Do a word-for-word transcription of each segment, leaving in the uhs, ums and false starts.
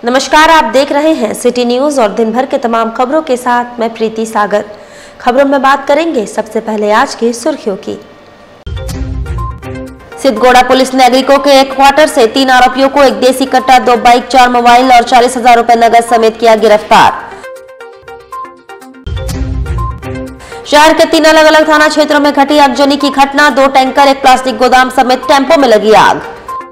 नमस्कार, आप देख रहे हैं सिटी न्यूज और दिन भर के तमाम खबरों के साथ मैं प्रीति सागर। खबरों में बात करेंगे सबसे पहले आज की सुर्खियों की। सिद्धगोड़ा पुलिस ने एग्रीको के एक क्वार्टर से तीन आरोपियों को एक देसी कट्टा, दो बाइक, चार मोबाइल और चालीस हजार रुपए नगद समेत किया गिरफ्तार। शहर के तीन अलग अलग थाना क्षेत्रों में घटी आगजनी की घटना, दो टैंकर, एक प्लास्टिक गोदाम समेत टेम्पो में लगी आग।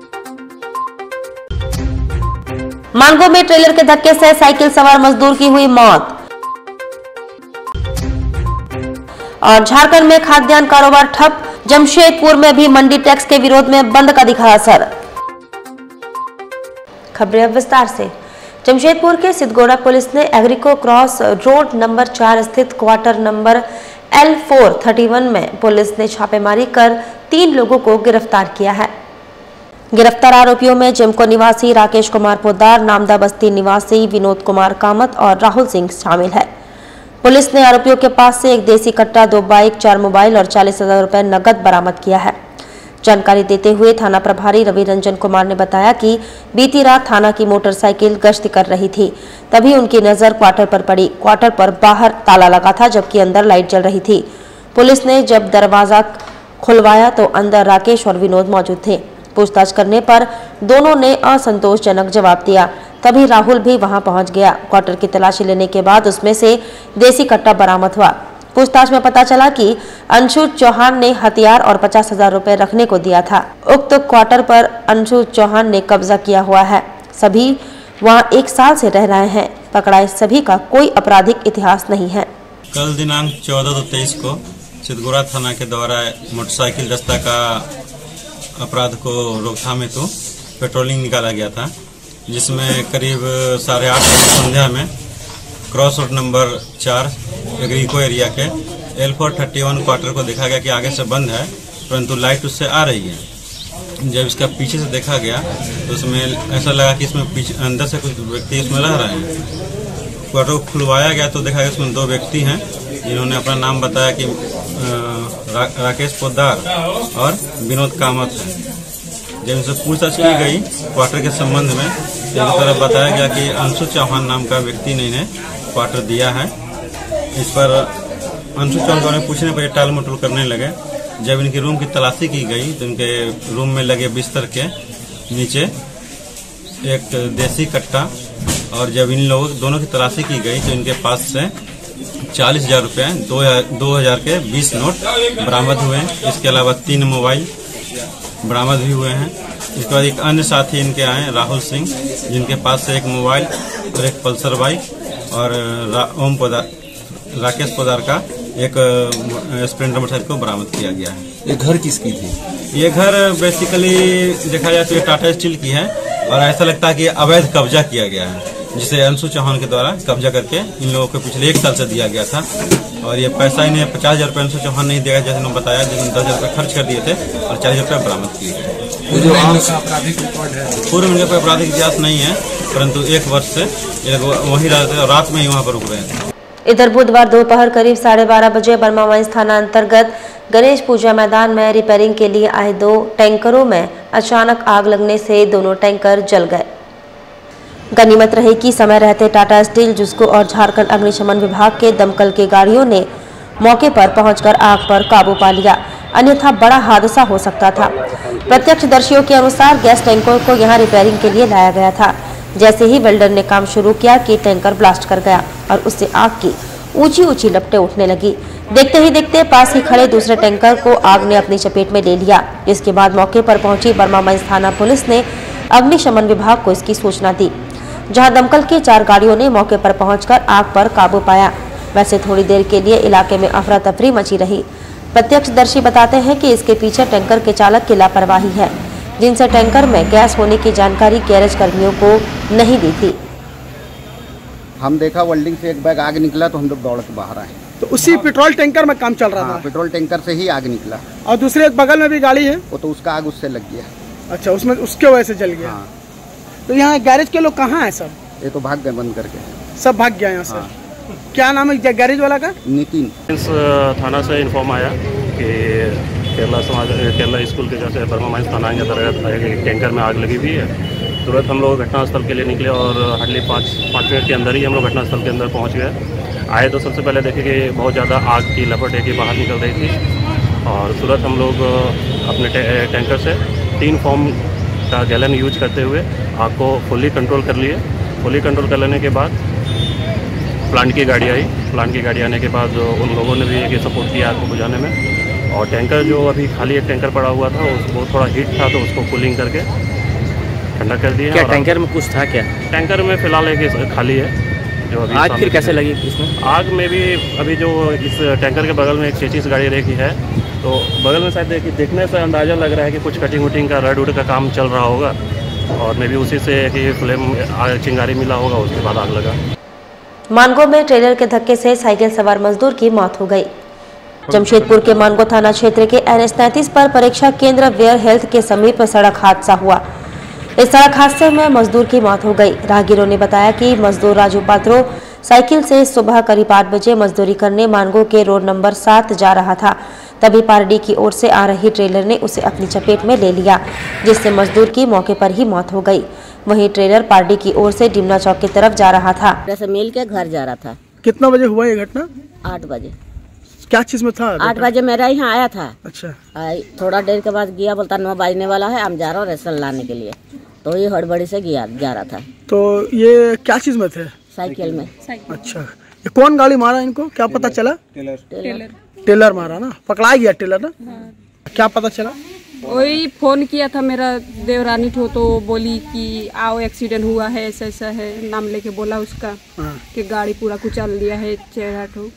मानगो में ट्रेलर के धक्के से साइकिल सवार मजदूर की हुई मौत। और झारखंड में खाद्यान्न कारोबार ठप, जमशेदपुर में भी मंडी टैक्स के विरोध में बंद का दिखा असर। खबरें अब विस्तार से। जमशेदपुर के सिद्धगोड़ा पुलिस ने एग्रीको क्रॉस रोड नंबर चार स्थित quarter number L four thirty one में पुलिस ने छापेमारी कर तीन लोगों को गिरफ्तार किया है। गिरफ्तार आरोपियों में जिमको निवासी राकेश कुमार पोद्दार, नामदा बस्ती निवासी विनोद कुमार कामत और राहुल सिंह शामिल है। पुलिस ने आरोपियों के पास से एक देसी कट्टा, दो बाइक, चार मोबाइल और चालीस हजार रुपए नकद बरामद किया है। जानकारी देते हुए थाना प्रभारी रवि रंजन कुमार ने बताया कि बीती रात थाना की मोटरसाइकिल गश्त कर रही थी, तभी उनकी नजर क्वार्टर पर पड़ी। क्वार्टर पर बाहर ताला लगा था जबकि अंदर लाइट जल रही थी। पुलिस ने जब दरवाजा खुलवाया तो अंदर राकेश और विनोद मौजूद थे। पूछताछ करने पर दोनों ने असंतोषजनक जवाब दिया, तभी राहुल भी वहां पहुंच गया। क्वार्टर की तलाशी लेने के बाद उसमें से देसी कट्टा बरामद हुआ। पूछताछ में पता चला कि अंशु चौहान ने हथियार और पचास हजार रुपए रखने को दिया था। उक्त क्वार्टर पर अंशु चौहान ने कब्जा किया हुआ है। सभी वहां एक साल से रह रहे हैं। पकड़ाए सभी का कोई आपराधिक इतिहास नहीं है। कल दिनांक चौदह दो तेईस को सिद्धगोड़ा थाना के द्वारा मोटरसाइकिल दस्ता का अपराध को रोकथाम हेतु पेट्रोलिंग निकाला गया था, जिसमें करीब साढ़े आठ बजे संध्या में क्रॉस रोड नंबर चार एग्रीको एरिया के L four thirty one quarter को देखा गया कि आगे से बंद है, परंतु लाइट उससे आ रही है। जब इसका पीछे से देखा गया तो उसमें ऐसा लगा कि इसमें पीछे अंदर से कुछ व्यक्ति इसमें रह रहे हैं। क्वार्टर को खुलवाया गया तो देखा गया इसमें दो व्यक्ति हैं, जिन्होंने अपना नाम बताया कि रा, राकेश पोद्दार और विनोद कामत है। जब इनसे पूछताछ की गई क्वार्टर के संबंध में, इनकी तरफ बताया गया कि अंशु चौहान नाम का व्यक्ति ने इन्हें क्वार्टर दिया है। इस पर अंशु चौहान को पूछने पर टाल मटोल करने लगे। जब इनकी रूम की तलाशी की गई तो इनके रूम में लगे बिस्तर के नीचे एक देसी कट्टा, और जब इन लोगों दोनों की तलाशी की गई तो इनके पास से चालीस हजार रुपये, दो दो हजार के बीस नोट बरामद हुए हैं। इसके अलावा तीन मोबाइल बरामद भी हुए हैं। इसके बाद एक अन्य साथी इनके आए राहुल सिंह, जिनके पास से एक मोबाइल और एक पल्सर बाइक और रा, ओम पोदार राकेश पोदार का एक स्प्लेंडर मोटरसाइकिल को बरामद किया गया है। ये घर किसकी थी? ये घर बेसिकली देखा जाए तो ये टाटा स्टील की है, और ऐसा लगता है कि अवैध कब्जा किया गया है, जिसे अंशु चौहान के द्वारा कब्जा करके इन लोगों को पिछले एक साल से दिया गया था। और ये पैसा इन्हें पचास हजार रुपये अंशु चौहान नहीं देगा, जैसे उन्होंने बताया, जिन्होंने दस हजार रुपये खर्च कर दिए थे और चालीस रुपये बरामद किए गए। जो आपराधिक रिकॉर्ड है, पूर्व में कोई आपराधिक इतिहास नहीं है, परंतु एक वर्ष से ये वहीं रहते और रात में ही वहाँ पर रुक रहे थे। इधर बुधवार दोपहर करीब साढ़े बारह बजे बर्मा माइंस थाना अंतर्गत गणेश पूजा मैदान में रिपेयरिंग के लिए आए दो टैंकरों में अचानक आग लगने से दोनों टैंकर जल गए। गनीमत रहे कि समय रहते टाटा स्टील, जुस्को और झारखंड अग्निशमन विभाग के दमकल की गाड़ियों ने मौके पर पहुंचकर आग पर काबू पा लिया, अन्यथा बड़ा हादसा हो सकता था। प्रत्यक्षदर्शियों के अनुसार गैस टैंकर को यहां रिपेयरिंग के लिए लाया गया था। जैसे ही वेल्डर ने काम शुरू किया कि टैंकर ब्लास्ट कर गया और उससे आग की ऊंची ऊंची लपटें उठने लगी। देखते ही देखते पास ही खड़े दूसरे टैंकर को आग ने अपनी चपेट में ले लिया। इसके बाद मौके पर पहुंची बर्मा माइंस थाना पुलिस ने अग्निशमन विभाग को इसकी सूचना दी, जहां दमकल की चार गाड़ियों ने मौके पर पहुंचकर आग पर काबू पाया। वैसे थोड़ी देर के लिए इलाके में अफरा तफरी मची रही। प्रत्यक्षदर्शी बताते हैं कि इसके पीछे टैंकर के चालक की लापरवाही है, जिनसे टैंकर में गैस होने की जानकारी गैरेज कर्मियों को नहीं दी थी। हम देखा वेल्डिंग से एक बैग आग निकला तो हम लोग दौड़ के बाहर आए। तो उसी पेट्रोल टैंकर में काम चल रहा हाँ, था? पेट्रोल टैंकर से ही आग निकला। और दूसरे एक बगल में भी गाड़ी है, वो तो उसका आग उससे लग गया। अच्छा, उसमें उसके वजह से जल गया। हाँ। तो यहाँ गैरेज के लोग कहाँ हैं सब? ये तो भाग गए बंद करके, सब भाग गया यहाँ से। हाँ। क्या नाम है गैरेज वाला का? नितिन। थाना से इन्फॉर्म आया कि केरला समाज केरला स्कूल के जैसे बर्मा माइंस थाना के अंतर्गत टैंकर में आग लगी हुई है। तुरंत हम लोग घटनास्थल के लिए निकले और हार्डली पाँच पाँच मिनट के अंदर ही हम लोग घटनास्थल के अंदर पहुंच गए। आए तो सबसे पहले देखे कि बहुत ज़्यादा आग की लपट है कि बाहर निकल रही थी और तुरंत हम लोग अपने टैंकर से तीन फॉर्म का गैलन यूज करते हुए आग को फुली कंट्रोल कर लिए। फुली कंट्रोल कर लेने के बाद प्लांट की गाड़ी आई। प्लांट की गाड़ी आने के बाद उन लोगों ने भी एक सपोर्ट किया आग को बुझाने में। और टैंकर जो अभी खाली एक टैंकर पड़ा हुआ था वो थोड़ा हीट था तो उसको कूलिंग करके ठंडा कर दिया। क्या टैंकर में कुछ था क्या? टैंकर में फिलहाल एक खाली है जो अभी। आग फिर कैसे लगी इसमें? आग में भी अभी जो इस टैंकर के बगल में एक चेचिस गाड़ी रेखी है तो बगल में शायद देखिए देखने से अंदाज़ा लग रहा है कि कुछ कटिंग वटिंग का रड उड का काम चल रहा होगा और मे भी उसी से कि फ्लेम चिंगारी मिला होगा, उसके बाद आग लगा। मानगो में ट्रेलर के धक्के से साइकिल सवार मजदूर की मौत हो गई। जमशेदपुर के मानगो थाना क्षेत्र के एन एच तैंतीस पर परीक्षा केंद्र वेयर हेल्थ के समीप सड़क हादसा हुआ। इस सड़क हादसे में मजदूर की मौत हो गई। राहगीरों ने बताया कि मजदूर राजू पात्रो साइकिल से सुबह करीब आठ बजे मजदूरी करने मानगो के रोड नंबर सात जा रहा था, तभी पारडी की ओर से आ रही ट्रेलर ने उसे अपनी चपेट में ले लिया, जिससे मजदूर की मौके पर ही मौत हो गई। वहीं ट्रेलर पारडी की ओर से डिमना चौक की तरफ जा रहा था। से मिल के घर जा रहा था। कितना बजे हुआ ये घटना? आठ बजे। क्या चीज में था? आठ बजे मेरा यहाँ आया था। अच्छा। आई थोड़ा देर के बाद गया, बोलता नौ बजने वाला है, हम जा रहा हूँ रेशन लाने के लिए, तो ये हड़बड़ी से गया जा रहा था। तो ये क्या चीज में थे? साइकिल में। अच्छा, ये कौन गाड़ी मारा इनको, क्या पता चला? टेलर। टेलर टेलर मारा ना, पकड़ा गया टेलर ना। हाँ। क्या पता चला? वही फोन किया था मेरा देवरानी ठो, तो बोली कि आओ एक्सीडेंट हुआ है, ऐसा ऐसा है, नाम लेके बोला उसका। हाँ। कि गाड़ी पूरा कुचल लिया है चेहरा ठो।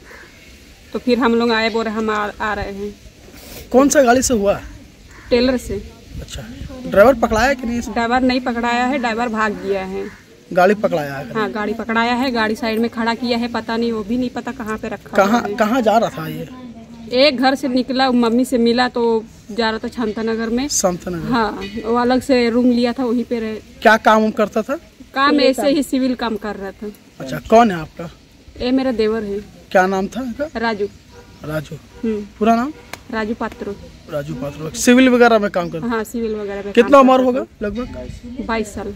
तो फिर हम लोग आए, बोले हम आ, आ रहे हैं। कौन सा गाड़ी से हुआ? टेलर से। अच्छा, ड्राइवर पकड़ाया कि नहीं? ड्राइवर नहीं पकड़ाया है, ड्राइवर भाग गया है। गाड़ी पकड़ाया है? हाँ, गाड़ी पकड़ाया है, गाड़ी साइड में खड़ा किया है, पता नहीं, वो भी नहीं पता कहाँ पे रखा। कहाँ कहाँ जा रहा था ये? एक घर से निकला, मम्मी से मिला तो जा रहा था शांता नगर में। शांता नगर। हाँ, वो अलग से रूम लिया था, वहीं पे रहे। क्या काम करता था? काम ऐसे ही सिविल काम कर रहा था। अच्छा, कौन है आपका? ये मेरा देवर है। क्या नाम था? राजू। राजू। पूरा नाम? राजू पात्रो। राजू पात्रो सिविल वगैरह में काम करता? हाँ, सिविल वगैरह में। कितना उम्र होगा लगभग? बाईस साल।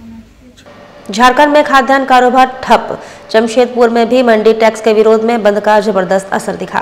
झारखंड में खाद्यान्न कारोबार ठप। जमशेदपुर में भी मंडी टैक्स के विरोध में बंद का जबरदस्त असर दिखा।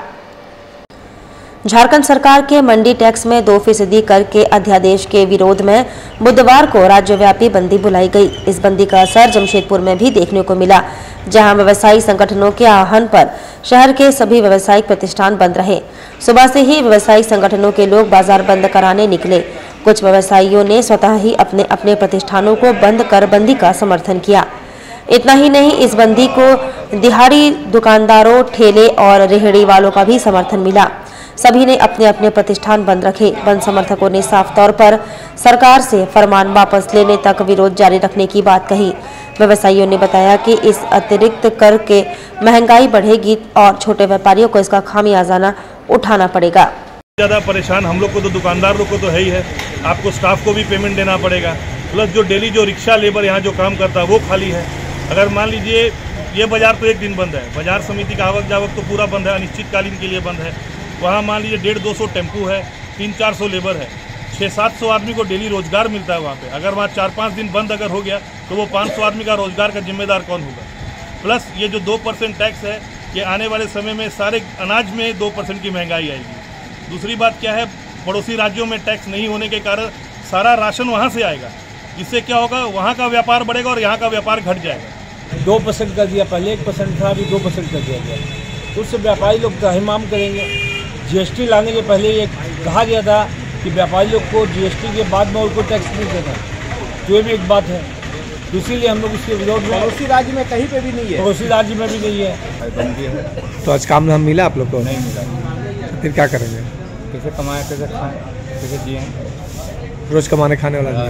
झारखंड सरकार के मंडी टैक्स में दो फीसदी कर के अध्यादेश के विरोध में बुधवार को राज्यव्यापी बंदी बुलाई गई। इस बंदी का असर जमशेदपुर में भी देखने को मिला, जहां व्यवसायी संगठनों के आह्वान पर शहर के सभी व्यावसायिक प्रतिष्ठान बंद रहे। सुबह से ही व्यवसायी संगठनों के लोग बाजार बंद कराने निकले। कुछ व्यवसायियों ने स्वतः ही अपने अपने प्रतिष्ठानों को बंद कर बंदी का समर्थन किया। इतना ही नहीं, इस बंदी को दिहाड़ी दुकानदारों, ठेले और रेहड़ी वालों का भी समर्थन मिला। सभी ने अपने अपने प्रतिष्ठान बंद रखे। बंद समर्थकों ने साफ तौर पर सरकार से फरमान वापस लेने तक विरोध जारी रखने की बात कही। व्यवसायियों ने बताया कि इस अतिरिक्त कर के महंगाई बढ़ेगी और छोटे व्यापारियों को इसका खामियाजा उठाना पड़ेगा। ज़्यादा परेशान हम लोग को तो दुकानदार लोग को तो है ही है, आपको स्टाफ को भी पेमेंट देना पड़ेगा, प्लस जो डेली जो रिक्शा लेबर यहाँ जो काम करता है वो खाली है। अगर मान लीजिए ये बाजार तो एक दिन बंद है, बाजार समिति का आवक जावक तो पूरा बंद है, अनिश्चितकालीन के लिए बंद है। वहाँ मान लीजिए डेढ़ दो सौ टेम्पू है, तीन चार सौ लेबर है, छः सात सौ आदमी को डेली रोजगार मिलता है वहाँ पे। अगर वहाँ चार पाँच दिन बंद अगर हो गया तो वो पाँच सौ आदमी का रोजगार का जिम्मेदार कौन होगा? प्लस ये जो दो परसेंट टैक्स है, ये आने वाले समय में सारे अनाज में दो परसेंट की महंगाई आएगी। दूसरी बात क्या है, पड़ोसी राज्यों में टैक्स नहीं होने के कारण सारा राशन वहाँ से आएगा, जिससे क्या होगा, वहाँ का व्यापार बढ़ेगा और यहाँ का व्यापार घट जाएगा। दो परसेंट कर दिया, पहले एक परसेंट था, अभी दो परसेंट कर दिया गया। उससे व्यापारी लोग तहिमाम करेंगे। जीएसटी लाने के पहले ये कहा गया था कि व्यापारी लोग को जीएसटी के बाद में और कोई टैक्स नहीं देना, तो ये भी एक बात है। तो इसीलिए हम लोग इसके विरोध में, पड़ोसी राज्य में कहीं पे भी नहीं है, पड़ोसी राज्य में भी नहीं है। तो आज काम धाम मिला आप लोग को? नहीं मिला। तो फिर क्या करेंगे? कैसे कमाएं, कैसे खाएं, कैसे जिए? रोज कमाने खाने वाला।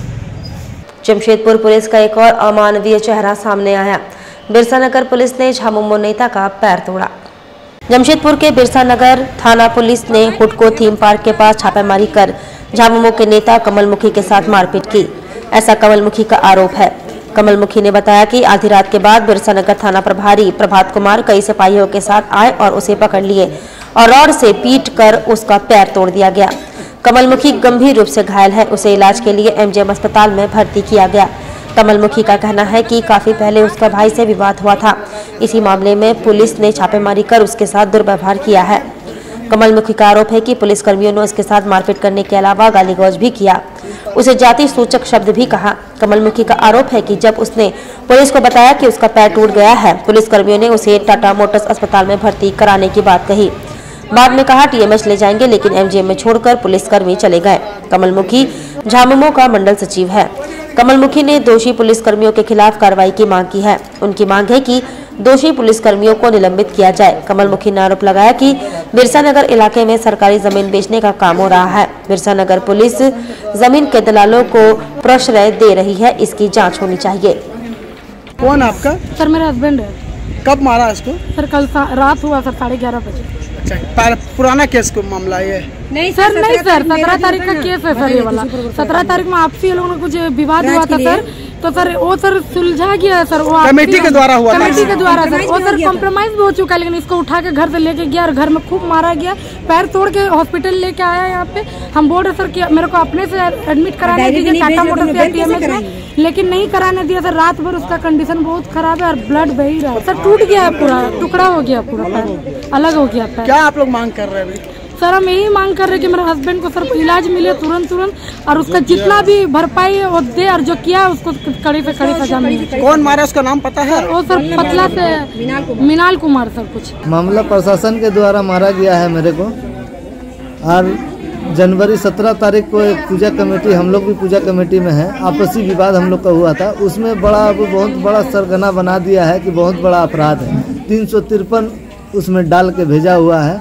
जमशेदपुर पुलिस का एक और अमानवीय चेहरा सामने आया। बिरसा नगर पुलिस ने झामुमो नेता का पैर तोड़ा। जमशेदपुर के बिरसा नगर थाना पुलिस ने हुडको थीम पार्क के पास छापेमारी कर झामुमो के नेता कमलमुखी के साथ मारपीट की, ऐसा कमलमुखी का आरोप है। कमलमुखी ने बताया कि आधी रात के बाद बिरसा नगर थाना प्रभारी प्रभात कुमार कई सिपाहियों के साथ आए और उसे पकड़ लिए और रॉड से पीट कर उसका पैर तोड़ दिया गया। कमलमुखी गंभीर रूप से घायल है, उसे इलाज के लिए एमजीएम अस्पताल में भर्ती किया गया। कमलमुखी का कहना है कि काफी पहले उसका भाई से विवाद हुआ था। इसी मामले में पुलिस ने छापेमारी कर उसके साथ दुर्व्यवहार किया है। कमलमुखी का आरोप है कि पुलिसकर्मियों ने उसके साथ मारपीट करने के अलावा गाली गलौज भी किया, उसे जाति सूचक शब्द भी कहा। कमलमुखी का आरोप है कि जब उसने पुलिस को बताया कि उसका पैर टूट गया है, पुलिसकर्मियों ने उसे टाटा मोटर्स अस्पताल में भर्ती कराने की बात कही। बाद में कहा टीएमएच ले जाएंगे, लेकिन एमजीएम में छोड़कर पुलिसकर्मी चले गए। कमलमुखी झामुमो का मंडल सचिव है। कमलमुखी ने दोषी पुलिसकर्मियों के खिलाफ कार्रवाई की मांग की है। उनकी मांग है कि दोषी पुलिसकर्मियों को निलंबित किया जाए। कमलमुखी ने आरोप लगाया कि बिरसा नगर इलाके में सरकारी जमीन बेचने का काम हो रहा है। बिरसा नगर पुलिस जमीन के दलालों को प्रश्रय दे रही है, इसकी जांच होनी चाहिए। कौन आपका? सर मेरा हस्बैंड है। कब मारा इसको? सर कल रात हुआ सर साढ़े ग्यारह बजे। अच्छा, पुराना केस को मामला ये? नहीं सर, नहीं सर, सत्रह तारीख का केस है सर ये वाला। सत्रह तारीख में आपसी लोगों ने कुछ विवाद हुआ था सर, तो सर वो सर सुलझा गया सर। वो कमेटी के द्वारा हुआ? कमेटी के द्वारा सर। वो सर कॉम्प्रोमाइज भी हो चुका है, लेकिन इसको उठा के घर से लेके गया और घर में खूब मारा गया। पैर तोड़ के हॉस्पिटल लेके आया यहाँ पे। हम बोल रहे सर कि मेरे को अपने से एडमिट कराने दीजिए टाटा मोटर्स से टीएमएच में, लेकिन नहीं कराने दिया सर। रात भर उसका कंडीशन बहुत खराब है और ब्लड बह रहा है सर। टूट गया है पूरा, टुकड़ा हो गया पूरा, पैर अलग हो गया पैर। क्या आप लोग मांग कर रहे हैं? सर हम यही मांग कर रहे हैं कि मेरे हस्बैंड को सर इलाज मिले तुरंत तुरंत और उसका जितना भी भरपाई वो दे, और जो किया है उसको कड़ी से कड़ी सजा मिले। कौन मारा उसका नाम पता है? वो सर पतला से मीनाल कुमार सर। कुछ मामला प्रशासन के द्वारा मारा गया है मेरे को। और जनवरी सत्रह तारीख को एक पूजा कमेटी, हम लोग भी पूजा कमेटी में है, आपसी विवाद हम लोग का हुआ था। उसमें बड़ा बहुत बड़ा सरगना बना दिया है कि बहुत बड़ा अपराध है। तीन सौ तिरपन उसमें डाल के भेजा हुआ है।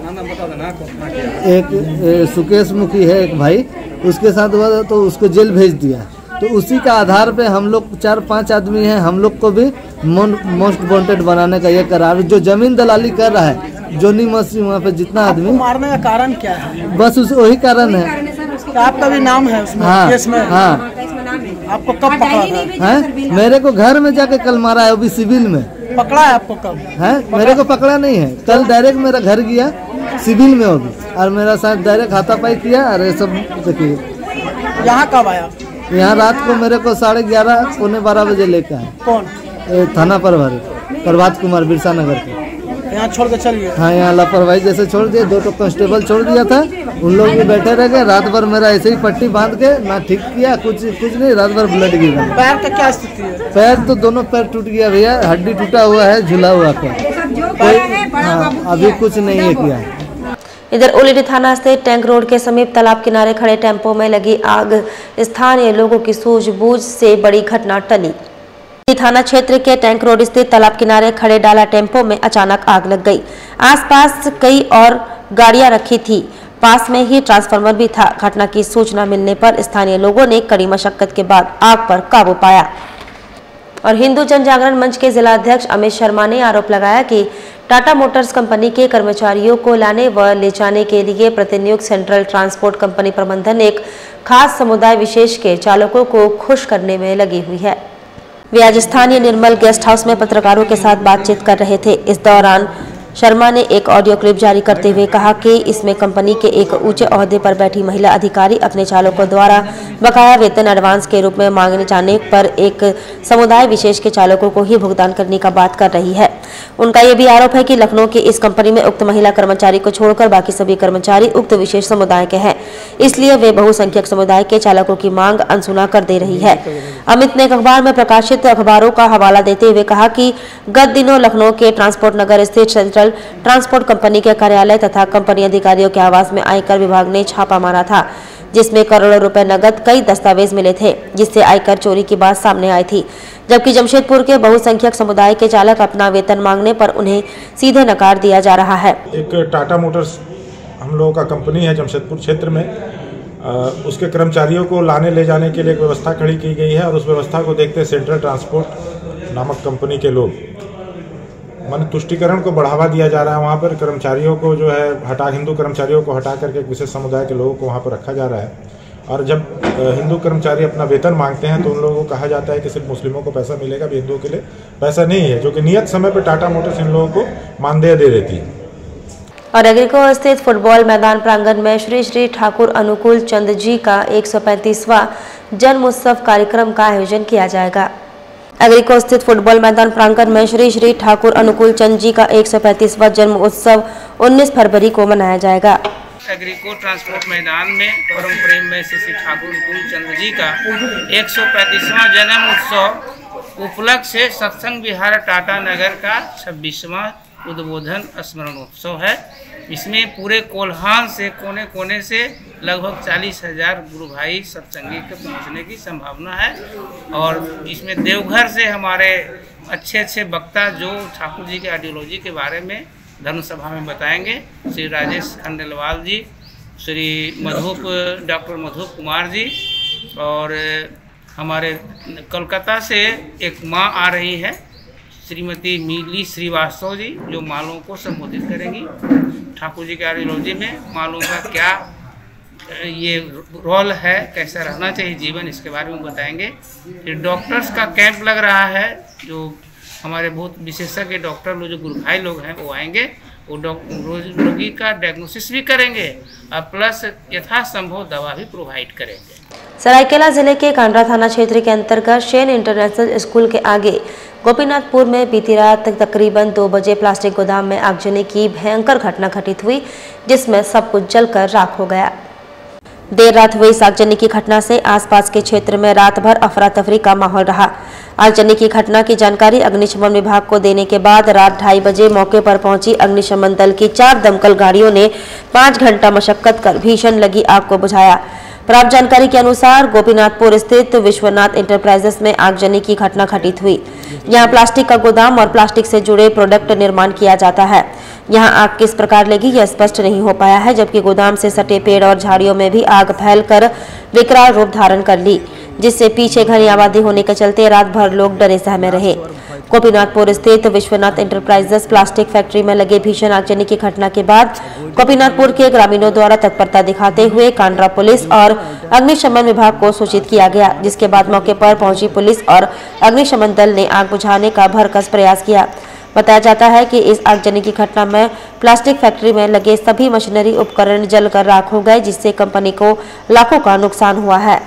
एक सुकेश मुखी है एक भाई, उसके साथ हुआ था तो उसको जेल भेज दिया। तो उसी का आधार पे हम लोग चार पांच आदमी हैं, हम लोग को भी मोस्ट वांटेड बनाने का ये करार। जो जमीन दलाली कर रहा है जोनी मसी वहाँ पे जितना आदमी, मारने का कारण क्या है? बस उस वही कारण है। तो आपका भी नाम है उसमें? हाँ, केस में? हाँ। आपको कब पकड़ा था? है मेरे को घर में जाके कल मारा है, वो भी सिविल में। पकड़ा है आपको कब? है मेरे को पकड़ा नहीं है, कल डायरेक्ट मेरा घर गया सिविल में होगी और मेरा साथ डायरेक्ट हाथापाई किया। और ये सब देखिए। यहाँ कब आया? यहाँ रात को मेरे को साढ़े ग्यारह पौने बारह बजे लेकर आए। कौन? थाना प्रभारी प्रभात कुमार बिरसा नगर के। यहाँ छोड़ के चल गए? हाँ, यहाँ लापरवाही जैसे छोड़ दिए। दो तो कांस्टेबल छोड़ दिया था, उन लोग भी बैठे रह गए। रात भर मेरा ऐसे ही पट्टी बांध के ना ठीक किया, कुछ कुछ नहीं, रात भर ब्लड गिरा। पैर का क्या स्थिति है? पैर तो दोनों पैर टूट गया भैया, हड्डी टूटा हुआ है, झुला हुआ है। हाँ, अभी कुछ नहीं है किया। इधर ओलीडी थाना स्थित टैंक रोड के समीप तालाब किनारे खड़े टेम्पो में लगी आग स्थानीय लोगों की सूझबूझ से बड़ी घटना टली। थाना क्षेत्र के टैंक रोड स्थित तालाब किनारे खड़े डाला टेम्पो में अचानक आग लग गई। आसपास कई और गाड़ियां रखी थी, पास में ही ट्रांसफार्मर भी था। घटना की सूचना मिलने पर स्थानीय लोगों ने कड़ी मशक्कत के बाद आग पर काबू पाया। और हिंदू जन जागरण मंच के जिला अध्यक्ष अमित शर्मा ने आरोप लगाया कि टाटा मोटर्स कंपनी के कर्मचारियों को लाने व ले जाने के लिए प्रतिनियुक्त सेंट्रल ट्रांसपोर्ट कंपनी प्रबंधन एक खास समुदाय विशेष के चालकों को खुश करने में लगी हुई है। वे आज स्थानीय निर्मल गेस्ट हाउस में पत्रकारों के साथ बातचीत कर रहे थे। इस दौरान शर्मा ने एक ऑडियो क्लिप जारी करते हुए कहा कि इसमें कंपनी के एक ऊंचे ओहदे पर बैठी महिला अधिकारी अपने चालकों द्वारा बकाया वेतन एडवांस के रूप में मांगने जाने पर एक समुदाय विशेष के चालकों को ही भुगतान करने का बात कर रही है। उनका यह भी आरोप है कि लखनऊ की इस कंपनी में उक्त महिला कर्मचारी को छोड़कर बाकी सभी कर्मचारी उक्त विशेष समुदाय के हैं, इसलिए वे बहुसंख्यक समुदाय के चालकों की मांग अनसुना कर दे रही है। अमित ने एक अखबार में प्रकाशित अखबारों का हवाला देते हुए कहा कि गत दिनों लखनऊ के ट्रांसपोर्ट नगर स्थित सेंट्रल ट्रांसपोर्ट कंपनी के कार्यालय तथा कंपनी अधिकारियों के आवास में आयकर विभाग ने छापा मारा था, जिसमें करोड़ों रुपए नकद कई दस्तावेज मिले थे, जिससे आयकर चोरी की बात सामने आई थी। जबकि जमशेदपुर के बहुसंख्यक समुदाय के चालक अपना वेतन मांगने पर उन्हें सीधे नकार दिया जा रहा है। एक टाटा मोटर्स हम लोगों का कंपनी है जमशेदपुर क्षेत्र में, आ, उसके कर्मचारियों को लाने ले जाने के लिए एक व्यवस्था खड़ी की गई है और उस व्यवस्था को देखते सेंट्रल ट्रांसपोर्ट नामक कंपनी के लोग मान तुष्टिकरण को बढ़ावा दिया जा रहा है। वहाँ पर कर्मचारियों को जो है हटा हिंदू कर्मचारियों को हटा करके एक विशेष समुदाय के लोगों को वहाँ पर रखा जा रहा है। और जब हिंदू कर्मचारी अपना वेतन मांगते हैं तो उन लोगों को कहा जाता है कि सिर्फ मुस्लिमों को पैसा मिलेगा, हिंदुओं के लिए पैसा नहीं है, जो कि नियत समय पर टाटा मोटर्स इन लोगों को मानदेय दे देती है। और एग्रीको स्थित फुटबॉल मैदान प्रांगण में श्री श्री ठाकुर अनुकूल चंद जी का एक सौ पैंतीसवां जन्म उत्सव कार्यक्रम का आयोजन किया जाएगा। एग्रीको स्थित फुटबॉल मैदान प्रांगण में श्री श्री ठाकुर अनुकूल चंद जी का एक सौ पैंतीसवां जन्म उत्सव उन्नीस फरवरी को मनाया जाएगा। एग्रीको ट्रांसपोर्ट मैदान में परम प्रेम में श्री श्री ठाकुर अनुकूल चंद जी का एक सौ पैंतीसवां जन्म उत्सव उपलक्ष्य से सत्संग विहार टाटा नगर का छब्बीसवां उद्बोधन स्मरणोत्सव है। इसमें पूरे कोल्हान से कोने कोने से लगभग चालीस हजार गुरु भाई सत्संगी के पहुंचने की संभावना है और इसमें देवघर से हमारे अच्छे अच्छे वक्ता जो ठाकुर जी के आइडियोलॉजी के बारे में धर्म सभा में बताएंगे। श्री राजेश खंडेलवाल जी, श्री मधुप डॉक्टर मधुप कुमार जी और हमारे कोलकाता से एक माँ आ रही है श्रीमती मिली श्रीवास्तव जी जो मालों को संबोधित करेंगी। ठाकुर जी के आइडियोलॉजी में मालों का क्या ये रोल है, कैसा रहना चाहिए जीवन, इसके बारे में बताएंगे। फिर डॉक्टर्स का कैंप लग रहा है जो हमारे बहुत विशेषज्ञ डॉक्टर लोग जो गुरु भाई लोग हैं वो आएंगे, वो रोगी का डायग्नोसिस भी करेंगे और प्लस यथासंभव दवा भी प्रोवाइड करेंगे। सरायकेला जिले के कांड्रा थाना क्षेत्र के अंतर्गत शेन इंटरनेशनल स्कूल के आगे गोपीनाथपुर में बीती रात तकरीबन दो बजे प्लास्टिक गोदाम में आगजनी की भयंकर घटना घटित हुई जिसमें सब कुछ जलकर राख हो गया। देर रात हुई इस आगजनी की घटना से आसपास के क्षेत्र में रात भर अफरा तफरी का माहौल रहा। आगजनी की घटना की जानकारी अग्निशमन विभाग को देने के बाद रात ढाई बजे मौके पर पहुंची अग्निशमन दल की चार दमकल गाड़ियों ने पाँच घंटा मशक्कत कर भीषण लगी आग को बुझाया। प्राप्त जानकारी के अनुसार गोपीनाथपुर स्थित विश्वनाथ इंटरप्राइजेस में आगजनी की घटना घटित हुई। यहां प्लास्टिक का गोदाम और प्लास्टिक से जुड़े प्रोडक्ट निर्माण किया जाता है। यहां आग किस प्रकार लगी यह स्पष्ट नहीं हो पाया है, जबकि गोदाम से सटे पेड़ और झाड़ियों में भी आग फैलकर विकराल रूप धारण कर ली, जिससे पीछे घनी आबादी होने के चलते रात भर लोग डरे सहमे रहे। गोपीनाथपुर स्थित विश्वनाथ इंटरप्राइजेस प्लास्टिक फैक्ट्री में लगे भीषण आगजनी की घटना के बाद गोपीनाथपुर के ग्रामीणों द्वारा तत्परता दिखाते हुए कांड्रा पुलिस और अग्निशमन विभाग को सूचित किया गया, जिसके बाद मौके पर पहुंची पुलिस और अग्निशमन दल ने आग बुझाने का भरकस प्रयास किया। बताया जाता है कि इस आगजनी की घटना में प्लास्टिक फैक्ट्री में लगे सभी मशीनरी उपकरण जलकर राख हो गए, जिससे कंपनी को लाखों का नुकसान हुआ है।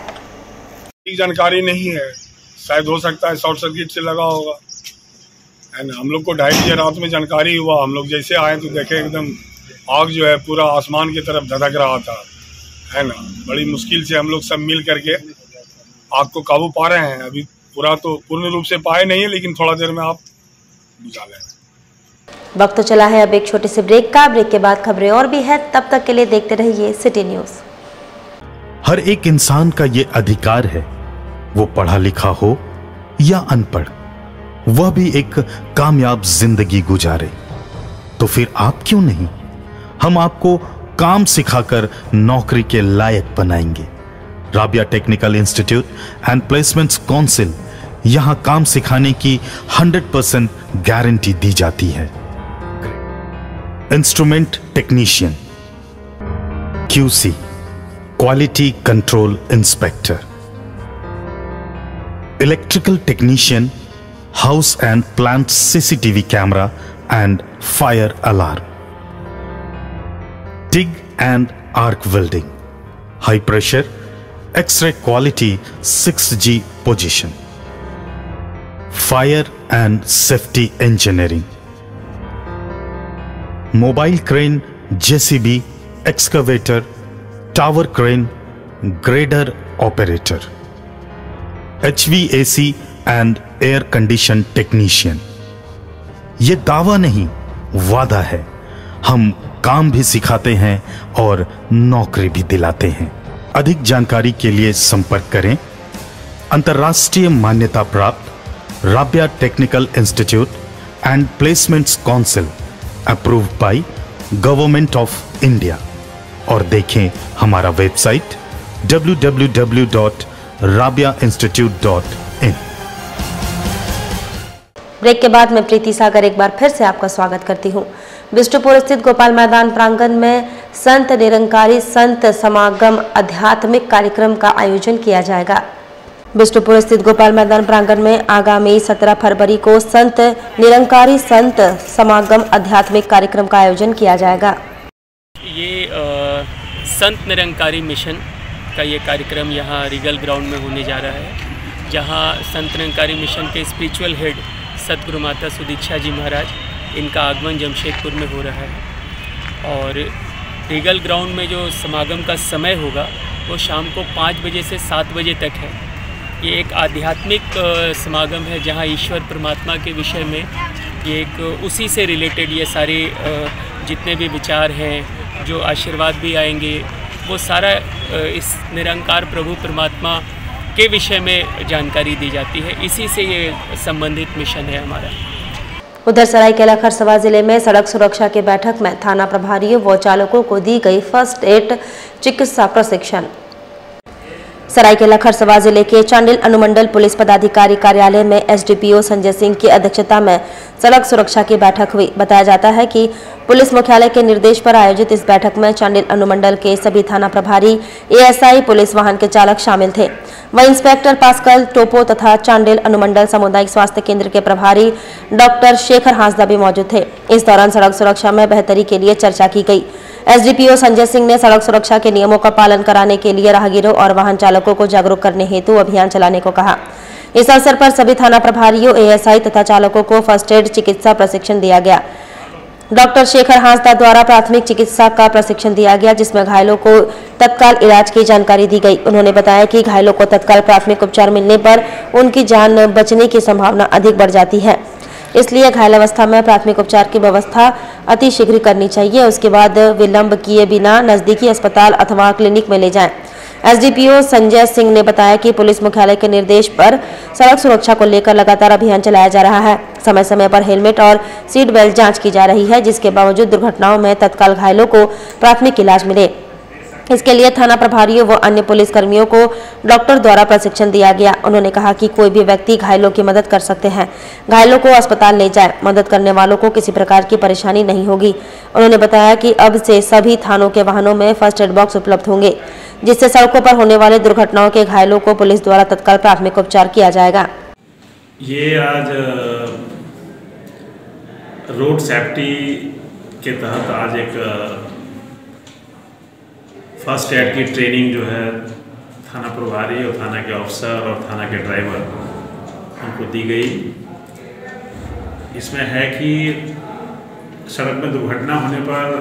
जानकारी नहीं है, शायद हो सकता है शॉर्ट सर्किट से लगा होगा, है ना। हम लोग को ढाई बजे रात में जानकारी हुआ, हम लोग जैसे आए तो देखे एकदम आग जो है पूरा आसमान की तरफ धधक रहा था, है ना। बड़ी मुश्किल से हम लोग सब मिल करके आग को काबू पा रहे हैं। अभी पूरा तो पूर्ण रूप से पाए नहीं है, लेकिन थोड़ा देर में आप बुझा लें। वक्त तो चला है अब एक छोटे से ब्रेक का। ब्रेक के बाद खबरें और भी है, तब तक के लिए देखते रहिए सिटी न्यूज। हर एक इंसान का ये अधिकार है, वो पढ़ा लिखा हो या अनपढ़, वह भी एक कामयाब जिंदगी गुजारे। तो फिर आप क्यों नहीं, हम आपको काम सिखाकर नौकरी के लायक बनाएंगे। Rabia technical institute and placements council, यहां काम सिखाने की सौ परसेंट गारंटी दी जाती है। Instrument technician, QC, quality control inspector, electrical technician, house and plant CCTV camera and fire alarm, TIG and arc welding, high pressure, x ray quality six G position, fire and safety engineering, mobile crane, JCB, excavator, tower crane, grader operator, HVAC and air condition technician. ये दावा नहीं, वादा है। हम काम भी सिखाते हैं और नौकरी भी दिलाते हैं। अधिक जानकारी के लिए संपर्क करें अंतर्राष्ट्रीय मान्यता प्राप्त Rabia technical institute and placements council, approved by government of India, और देखें हमारा website W W W dot Rabia institute dot in. Break के बाद मैं प्रीति सागर एक बार फिर से आपका स्वागत करती हूं। बिष्टुपुर स्थित गोपाल मैदान प्रांगण में संत निरंकारी संत समागम आध्यात्मिक कार्यक्रम का आयोजन किया जाएगा। बिष्टुपुर स्थित गोपाल मैदान प्रांगण में आगामी सत्रह फरवरी को संत निरंकारी संत समागम आध्यात्मिक कार्यक्रम का आयोजन किया जाएगा। ये आ, संत निरंकारी मिशन का ये कार्यक्रम यहाँ रीगल ग्राउंड में होने जा रहा है, जहाँ संत निरंकारी मिशन के स्पिरिचुअल हेड सतगुरु माता सुदीक्षा जी महाराज, इनका आगमन जमशेदपुर में हो रहा है। और रीगल ग्राउंड में जो समागम का समय होगा वो शाम को पाँच बजे से सात बजे तक है। ये एक आध्यात्मिक समागम है जहाँ ईश्वर परमात्मा के विषय में ये एक उसी से रिलेटेड ये सारे जितने भी विचार हैं, जो आशीर्वाद भी आएंगे, वो सारा इस निरंकार प्रभु परमात्मा के विषय में जानकारी दी जाती है। इसी से ये संबंधित मिशन है हमारा। उधर सरायकेला खरसावां जिले में सड़क सुरक्षा की बैठक में थाना प्रभारियों व चालकों को दी गई फर्स्ट एड चिकित्सा प्रशिक्षण। सरायकेला खरसावां जिले के चांडिल अनुमंडल पुलिस पदाधिकारी कार्यालय में एसडीपीओ संजय सिंह की अध्यक्षता में सड़क सुरक्षा की बैठक हुई। बताया जाता है कि पुलिस मुख्यालय के निर्देश पर आयोजित इस बैठक में चांडिल अनुमंडल के सभी थाना प्रभारी, एएसआई, पुलिस वाहन के चालक शामिल थे। वहीं इंस्पेक्टर पास्कल टोपो तथा चांडिल अनुमंडल सामुदायिक स्वास्थ्य केंद्र के प्रभारी डॉक्टर शेखर हांसदा भी मौजूद थे। इस दौरान सड़क सुरक्षा में बेहतरी के लिए चर्चा की गई। एसडीपीओ संजय सिंह ने सड़क सुरक्षा के नियमों का पालन कराने के लिए राहगीरों और वाहन चालकों को जागरूक करने हेतु अभियान चलाने को कहा। इस अवसर पर सभी थाना प्रभारियों, एएसआई तथा चालकों को फर्स्ट एड चिकित्सा प्रशिक्षण दिया गया। डॉक्टर शेखर हांसदा द्वारा प्राथमिक चिकित्सा का प्रशिक्षण दिया गया, जिसमें घायलों को तत्काल इलाज की जानकारी दी गई। उन्होंने बताया कि घायलों को तत्काल प्राथमिक उपचार मिलने पर उनकी जान बचने की संभावना अधिक बढ़ जाती है, इसलिए घायल अवस्था में प्राथमिक उपचार की व्यवस्था अतिशीघ्र करनी चाहिए। उसके बाद विलंब किए बिना नजदीकी अस्पताल अथवा क्लिनिक में ले जाएं। एसडीपीओ संजय सिंह ने बताया कि पुलिस मुख्यालय के निर्देश पर सड़क सुरक्षा को लेकर लगातार अभियान चलाया जा रहा है। समय समय पर हेलमेट और सीट बेल्ट जांच की जा रही है, जिसके बावजूद दुर्घटनाओं में तत्काल घायलों को प्राथमिक इलाज मिले। इसके लिए थाना प्रभारियों व अन्य पुलिस कर्मियों को डॉक्टर द्वारा प्रशिक्षण दिया गया। उन्होंने कहा कि कोई भी व्यक्ति घायलों की मदद कर सकते हैं, घायलों को अस्पताल ले जाए। मदद करने वालों को किसी प्रकार की परेशानी नहीं होगी। उन्होंने बताया कि अब से सभी थानों के वाहनों में फर्स्ट एड बॉक्स उपलब्ध होंगे, जिससे सड़कों पर होने वाले दुर्घटनाओं के घायलों को पुलिस द्वारा तत्काल प्राथमिक उपचार किया जाएगा। ये आज रोड सेफ्टी के तहत आज एक फर्स्ट एड की ट्रेनिंग जो है थाना प्रभारी और थाना के अफसर और थाना के ड्राइवर उनको दी गई। इसमें है कि सड़क में दुर्घटना होने पर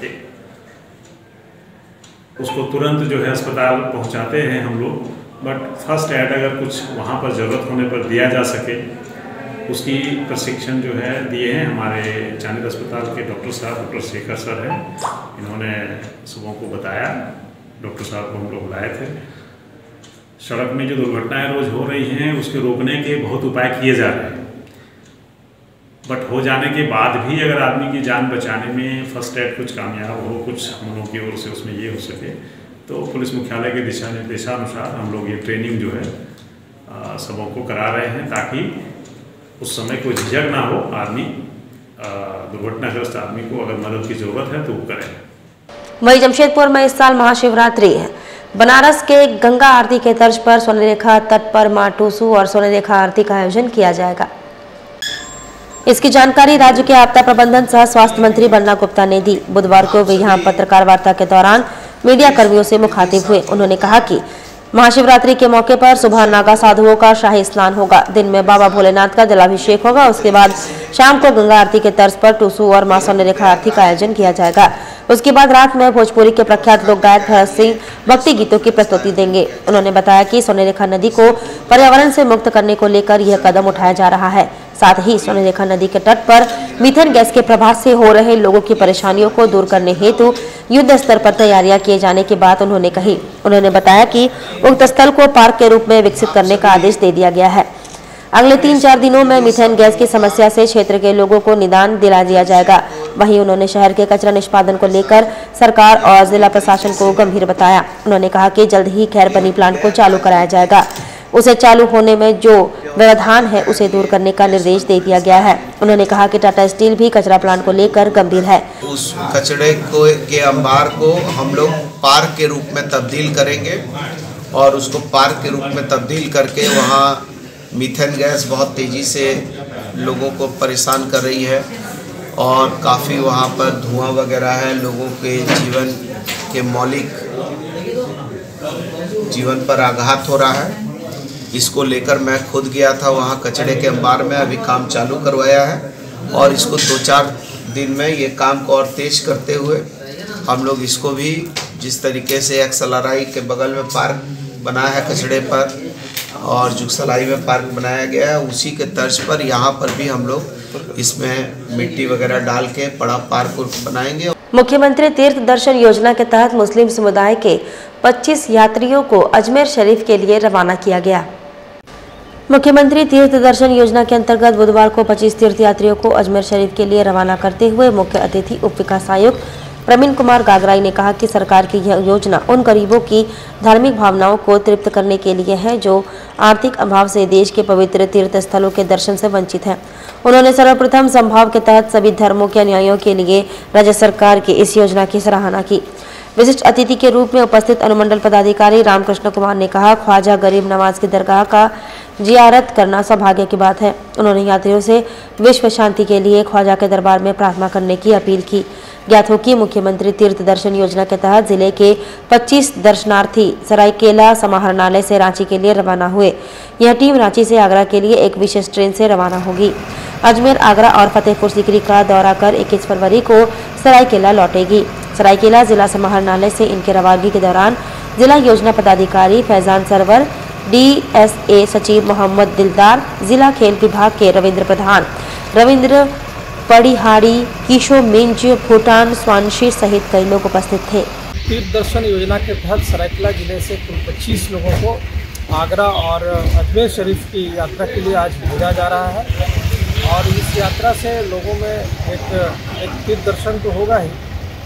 उसको तुरंत जो है अस्पताल पहुंचाते हैं हम लोग, बट फर्स्ट एड अगर कुछ वहाँ पर ज़रूरत होने पर दिया जा सके, उसकी प्रशिक्षण जो है दिए हैं हमारे चांडिल अस्पताल के डॉक्टर साहब, डॉक्टर शेखर सर हैं। इन्होंने सुबह को बताया, डॉक्टर साहब को हम लोग बुलाए थे। सड़क में जो दुर्घटनाएं रोज हो रही हैं उसके रोकने के बहुत उपाय किए जा रहे हैं, बट हो जाने के बाद भी अगर आदमी की जान बचाने में फर्स्ट एड कुछ कामयाब हो, कुछ हम लोगों की ओर से उसमें ये हो सके, तो पुलिस मुख्यालय के दिशा निर्देशानुसार हम लोग ये ट्रेनिंग जो है सबों को करा रहे हैं, ताकि उस समय कोई झिझक ना हो, आदमी दुर्घटनाग्रस्त आदमी को अगर मदद की जरूरत है तो वो करें। वहीं जमशेदपुर में इस साल महाशिवरात्रि है। बनारस के गंगा आरती के तर्ज पर स्वर्णरेखा तट पर मां टूसू और स्वर्णरेखा आरती का आयोजन किया जाएगा। इसकी जानकारी राज्य के आपदा प्रबंधन सह स्वास्थ्य मंत्री बन्ना गुप्ता ने दी। बुधवार को वे यहां पत्रकार वार्ता के दौरान मीडिया कर्मियों से मुखातिब हुए। उन्होंने कहा कि महाशिवरात्रि के मौके पर सुबह नागा साधुओं का शाही स्नान होगा, दिन में बाबा भोलेनाथ का जलाभिषेक होगा, उसके बाद शाम को गंगा आरती के तर्ज पर टूसू और मां स्वर्णरेखा आरती का आयोजन किया जाएगा। उसके बाद रात में भोजपुरी के प्रख्यात लोक गायक भरत सिंह भक्ति गीतों की प्रस्तुति देंगे। उन्होंने बताया कि स्वर्णरेखा नदी को पर्यावरण से मुक्त करने को लेकर यह कदम उठाया जा रहा है। साथ ही स्वर्णरेखा नदी के तट पर मीथेन गैस के प्रभाव से हो रहे लोगों की परेशानियों को दूर करने हेतु युद्ध स्तर पर तैयारियां किए जाने की बात उन्होंने कही। उन्होंने बताया कि उक्त स्थल को पार्क के रूप में विकसित करने का आदेश दे दिया गया है। अगले तीन चार दिनों में मीथेन गैस की समस्या से क्षेत्र के लोगों को निदान दिला दिया जाएगा। वहीं उन्होंने शहर के कचरा निष्पादन को लेकर सरकार और जिला प्रशासन को गंभीर बताया। उन्होंने कहा कि जल्द ही खैरबनी प्लांट को चालू कराया जाएगा। उसे चालू होने में जो व्यवधान है उसे दूर करने का निर्देश दे दिया गया है। उन्होंने कहा कि टाटा स्टील भी कचरा प्लांट को लेकर गंभीर है। उस कचरे को के अंबार को हम लोग पार्क के रूप में तब्दील करेंगे और उसको पार्क के रूप में तब्दील करके वहाँ मीथेन गैस बहुत तेज़ी से लोगों को परेशान कर रही है और काफ़ी वहाँ पर धुआं वगैरह है, लोगों के जीवन के मौलिक जीवन पर आघात हो रहा है। इसको लेकर मैं खुद गया था वहाँ कचड़े के अंबार में, अभी काम चालू करवाया है और इसको दो चार दिन में ये काम को और तेज करते हुए हम लोग इसको भी जिस तरीके से एक्सलराई के बगल में पार्क बनाया है कचड़े पर और जुगसलाई में पार्क बनाया गया है, उसी के तर्ज पर यहाँ पर भी हम लोग इसमें मिट्टी वगैरह डाल के बड़ा पार्क बनाएंगे। मुख्यमंत्री तीर्थ दर्शन योजना के तहत मुस्लिम समुदाय के पच्चीस यात्रियों को अजमेर शरीफ के लिए रवाना किया गया। मुख्यमंत्री तीर्थ दर्शन योजना के अंतर्गत बुधवार को पच्चीस तीर्थ यात्रियों को अजमेर शरीफ के लिए रवाना करते हुए मुख्य अतिथि उप विकास आयुक्त प्रवीण कुमार गागराई ने कहा कि सरकार की यह योजना उन गरीबों की धार्मिक भावनाओं को तृप्त करने के लिए है जो आर्थिक अभाव से देश के पवित्र तीर्थ स्थलों के दर्शन से वंचित हैं। उन्होंने सर्वप्रथम संभाव के तहत सभी धर्मों के अनुयायियों के लिए राज्य सरकार की इस योजना की सराहना की। विशिष्ट अतिथि के रूप में उपस्थित अनुमंडल पदाधिकारी रामकृष्ण कुमार ने कहा, ख्वाजा गरीब नवाज की दरगाह का जियारत करना सौभाग्य की बात है। उन्होंने यात्रियों से विश्व शांति के लिए ख्वाजा के दरबार में प्रार्थना करने की अपील की। ज्ञात हो कि मुख्यमंत्री तीर्थ दर्शन योजना के तहत जिले के पच्चीस दर्शनार्थी सरायकेला समाहरणालय से रांची के लिए रवाना हुए। यह टीम रांची से आगरा के लिए एक विशेष ट्रेन से रवाना होगी। अजमेर, आगरा और फतेहपुर सीकरी का दौरा कर इक्कीस फरवरी को सरायकेला लौटेगी। सरायकेला जिला समाहरणालय से इनके रवानगी के दौरान जिला योजना पदाधिकारी फैजान सरवर, डीएसए सचिव मोहम्मद दिलदार, जिला खेल विभाग के रविंद्र प्रधान, रविंद्र पड़िहाड़ी, किशो मिंज, भूटान स्वानशी सहित कई लोग उपस्थित थे। तीर्थ दर्शन योजना के तहत सरायकेला जिले से कुल पच्चीस लोगों को आगरा और अजमेर शरीफ की यात्रा के लिए आज भेजा जा रहा है और इस यात्रा से लोगों में एक एक तीर्थ दर्शन तो होगा ही,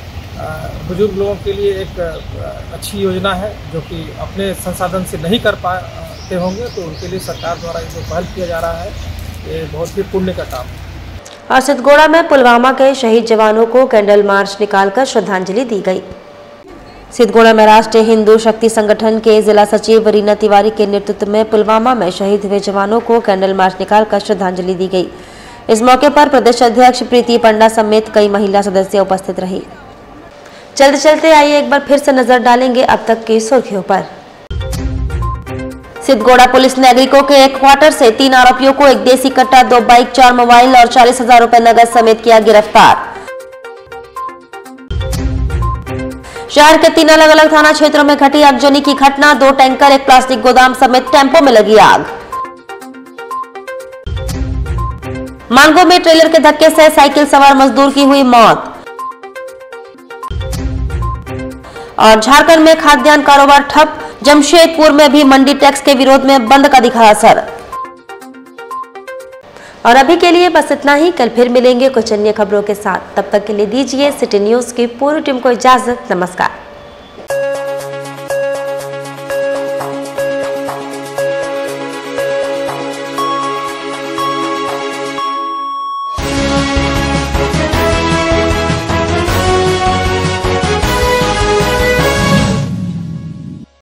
बुजुर्ग लोगों के लिए एक अच्छी योजना है जो कि अपने संसाधन से नहीं कर पाते होंगे, तो उनके लिए सरकार द्वारा जो पहल किया जा रहा है ये बहुत ही पुण्य का काम है। और सिद्धगोड़ा में पुलवामा के शहीद जवानों को कैंडल मार्च निकालकर श्रद्धांजलि दी गई। सिद्धगोड़ा में राष्ट्रीय हिंदू शक्ति संगठन के जिला सचिव रीना तिवारी के नेतृत्व में पुलवामा में शहीद हुए जवानों को कैंडल मार्च निकालकर श्रद्धांजलि दी गई। इस मौके पर प्रदेश अध्यक्ष प्रीति पंडा समेत कई महिला सदस्य उपस्थित रही। चलते चलते आइए एक बार फिर से नजर डालेंगे अब तक की सुर्खियों पर। सिद्धगोड़ा पुलिस ने एग्रीको के एक क्वार्टर से तीन आरोपियों को एक देसी कट्टा, दो बाइक, चार मोबाइल और चालीस हजार रुपए नगद समेत किया गिरफ्तार। शहर के तीन अलग अलग थाना क्षेत्रों में घटी आगजनी की घटना, दो टैंकर, एक प्लास्टिक गोदाम समेत टेम्पो में लगी आग। मानगो में ट्रेलर के धक्के से साइकिल सवार मजदूर की हुई मौत। और झारखंड में खाद्यान्न कारोबार ठप, जमशेदपुर में भी मंडी टैक्स के विरोध में बंद का दिखा असर। और अभी के लिए बस इतना ही, कल फिर मिलेंगे कुछ अन्य खबरों के साथ। तब तक के लिए दीजिए सिटी न्यूज की पूरी टीम को इजाजत। नमस्कार।